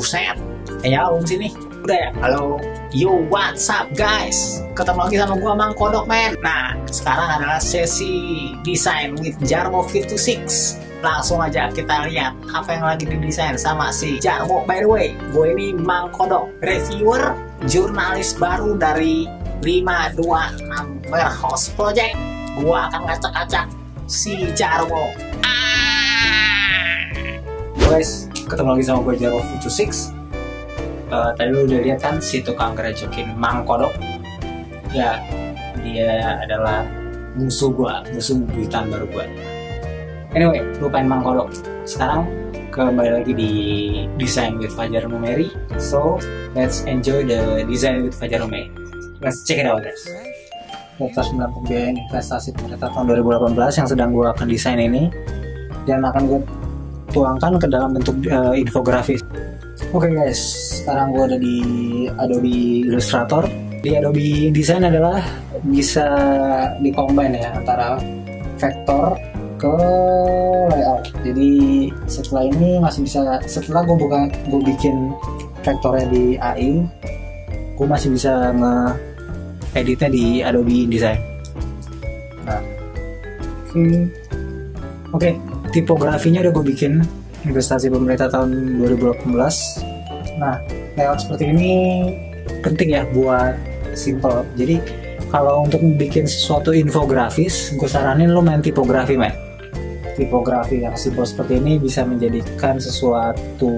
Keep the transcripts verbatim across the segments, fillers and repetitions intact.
buset. Kayaknya belum sini. Udah ya? Halo. Yo, what's up guys? Ketemu lagi sama gua Mang Kodok men. Nah, sekarang adalah sesi desain with Jarmo fifty-six. Langsung aja kita lihat apa yang lagi didesain sama si Jarmo. By the way, gue ini Mang Kodok, reviewer, jurnalis baru dari lima dua enam Warehouse Project. Gua akan ngacak-ngacak si Jarmo. Ah! Guys, ketemu lagi sama gue Jarmo fifty-six. Uh, tadi lu udah lihat kan si tukang gerejokin Mang Kodok. Ya, dia adalah musuh gua, musuh buyutan baru gua. Anyway, lupain Mang Kodok. Sekarang kembali lagi di Design with Fajar Romeri. So, let's enjoy the Design with Fajar Romeri. Let's check it out guys. Daftar sembilan pembiayaan investasi pemerintah tahun dua ribu delapan belas yang sedang gua akan desain ini, dan akan gue tuangkan ke dalam bentuk uh, infografis. Oke okay guys, sekarang gue ada di Adobe Illustrator. Di Adobe Design adalah bisa di-combine ya antara vektor ke layout. Jadi setelah ini masih bisa, setelah gue buka, gue bikin vektornya di A I, gue masih bisa nge-editnya di Adobe Design. Nah, oke, okay. oke, okay, tipografinya udah gue bikin. Investasi pemerintah tahun dua ribu delapan belas. Nah, layout seperti ini penting ya buat simple. Jadi kalau untuk bikin sesuatu infografis, gue saranin lo main tipografi men. Tipografi yang simple seperti ini bisa menjadikan sesuatu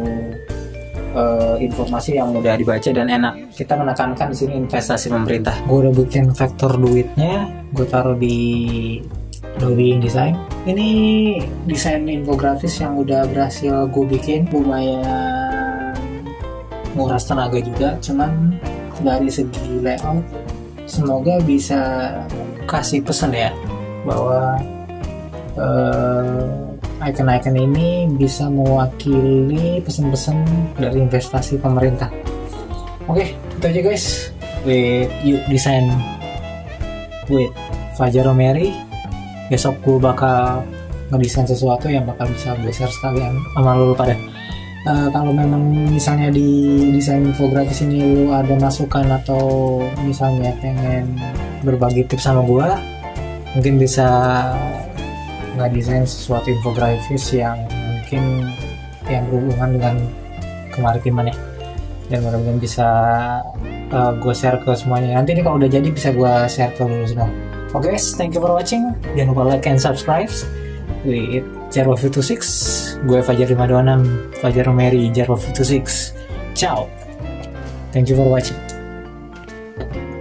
uh, informasi yang mudah dibaca dan enak. Kita menekankan di sini investasi pemerintah. Gue udah bikin vektor duitnya, gue taruh di Adobe Design. Ini desain infografis yang udah berhasil gue bikin, lumayan nguras tenaga juga, cuman dari segi layout semoga bisa kasih pesan ya bahwa uh, icon-icon ini bisa mewakili pesan-pesan dari investasi pemerintah. Oke, itu aja guys with you design with Fajar Romeri. Besok gue bakal ngedesain sesuatu yang bakal bisa gue share sekalian sama lu pada. Uh, kalau memang misalnya di desain infografis ini lu ada masukan atau misalnya pengen berbagi tips sama gue, mungkin bisa ngedesain sesuatu infografis yang mungkin yang berhubungan dengan kemaritiman ya, dan mudah-mudahan bisa uh, gue share ke semuanya. Nanti nih kalau udah jadi bisa gue share ke lu semua. Oke okay guys, thank you for watching. Jangan lupa like and subscribe with Jarmo fifty-six. Gue Fajar lima dua enam, Fajar Romeri, Jarmo fifty-six. Ciao. Thank you for watching.